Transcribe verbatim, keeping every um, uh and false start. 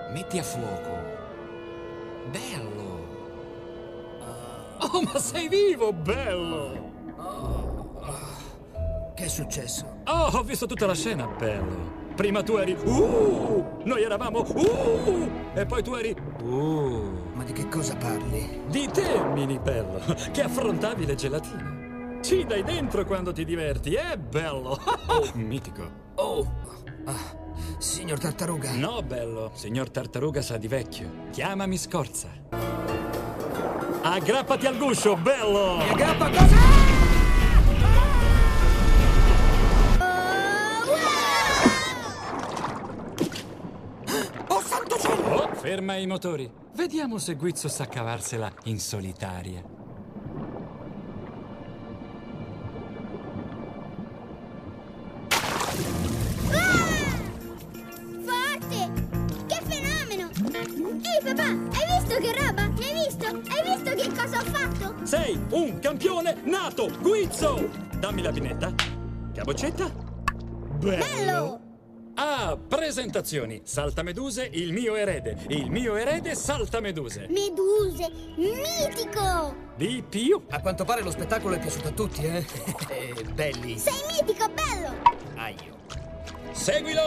Metti a fuoco. Bello. Oh, ma sei vivo, bello. Che è successo? Oh, ho visto tutta la scena, bello. Prima tu eri uh, noi eravamo uh, e poi tu eri uh. Ma di che cosa parli? Di te, mini bello, che affrontavi le gelatine. Ci dai dentro quando ti diverti, è bello. Oh, mitico. Oh, ah, signor Tartaruga. No, bello, signor Tartaruga sa di vecchio. Chiamami Scorza. Aggrappati al guscio, bello. Mi aggrappa cosa? Oh, santo cielo! Oh, ferma i motori. Vediamo se Guizzo sa cavarsela in solitaria. Forte! Che fenomeno! Ehi papà, hai visto che roba? Mi hai visto? Hai visto che cosa ho fatto? Sei un campione nato, Guizzo! Dammi la pinetta. Caboccetta? Bello! Bello! Ah, presentazioni. Saltameduse, il mio erede. Il mio erede Saltameduse. Meduse! Mitico! Di più. A quanto pare lo spettacolo è piaciuto a tutti, eh? eh belli. Sei mitico, bello! Aio. Seguilo!